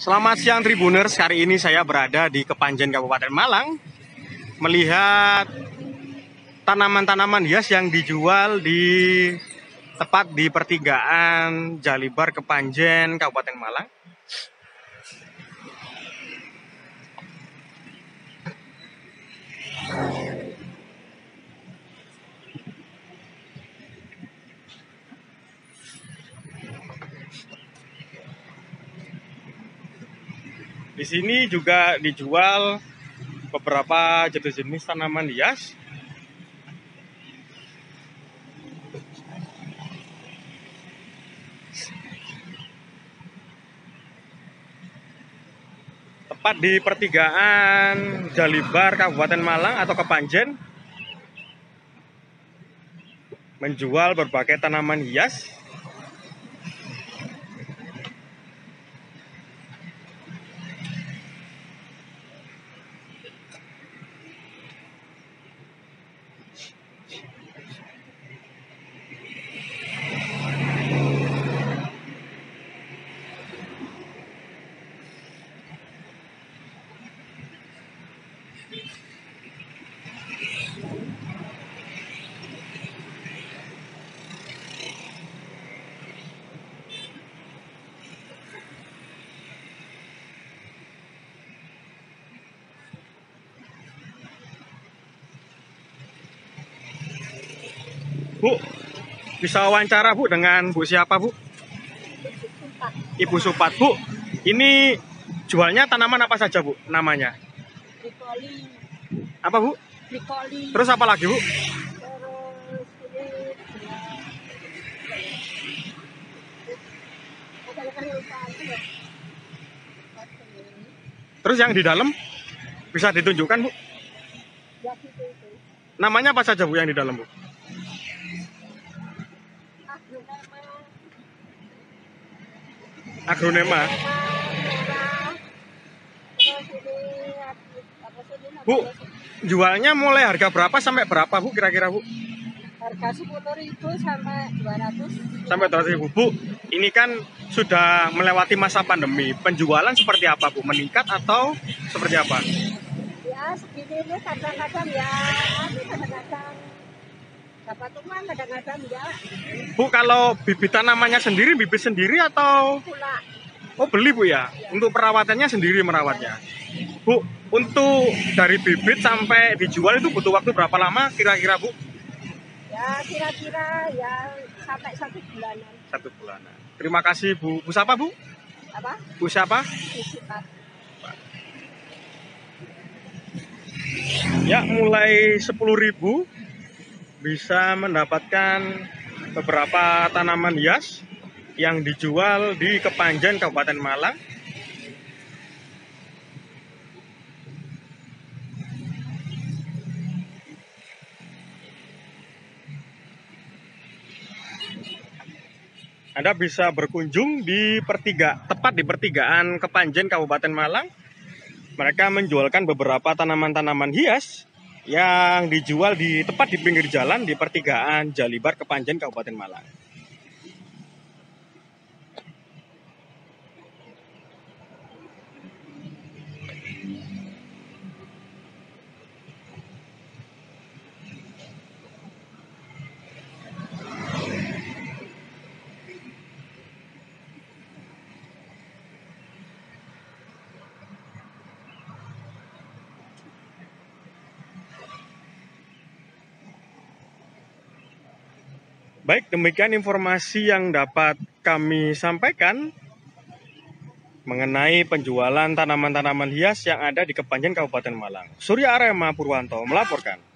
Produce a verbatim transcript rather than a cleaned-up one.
Selamat siang Tribuners, hari ini saya berada di Kepanjen Kabupaten Malang melihat tanaman-tanaman hias yang dijual di tepat di pertigaan Jalibar Kepanjen Kabupaten Malang. Di sini juga dijual beberapa jenis-jenis tanaman hias. Tepat di pertigaan Jalibar Kabupaten Malang atau Kepanjen, menjual berbagai tanaman hias. Bu, bisa wawancara Bu dengan Bu siapa Bu? Ibu Supat. Bu, ini jualnya tanaman apa saja Bu namanya? Brikoli. Apa Bu? Brikoli. Terus apa lagi Bu? Terus ini ada kayu padi ya. Terus yang di dalam bisa ditunjukkan Bu? Ya gitu itu. Namanya apa saja Bu yang di dalam Bu? Agronema. Agronema. Merah. Terus ini apa sih ini? Bu, jualnya mulai harga berapa sampai berapa Bu kira-kira Bu? Harga sepuluh ribu sampai dua ratus. Sampai dua ratus ribu Bu. Ini kan sudah melewati masa pandemi. Penjualan seperti apa Bu? Meningkat atau seperti apa? Ya segini ini kadang-kadang ya, kadang-kadang dapat uang, kadang-kadang ya Bu, kalau bibit tanamannya sendiri, bibit sendiri atau? pula. Oh beli Bu ya? Untuk perawatannya sendiri merawatnya. Bu, untuk dari bibit sampai dijual itu butuh waktu berapa lama kira-kira Bu? Ya kira-kira ya sampai satu bulanan. Satu bulanan. Terima kasih Bu. Bu siapa Bu? Apa? Bu siapa? Sisipat. Ya, mulai sepuluh ribu bisa mendapatkan beberapa tanaman hias yang dijual di Kepanjen Kabupaten Malang. Anda bisa berkunjung di pertiga, tepat di pertigaan Kepanjen Kabupaten Malang. Mereka menjualkan beberapa tanaman-tanaman hias yang dijual di tepat di pinggir jalan di pertigaan Jalibar Kepanjen Kabupaten Malang. Baik, demikian informasi yang dapat kami sampaikan mengenai penjualan tanaman-tanaman hias yang ada di Kepanjen Kabupaten Malang. Surya Arema Purwanto melaporkan.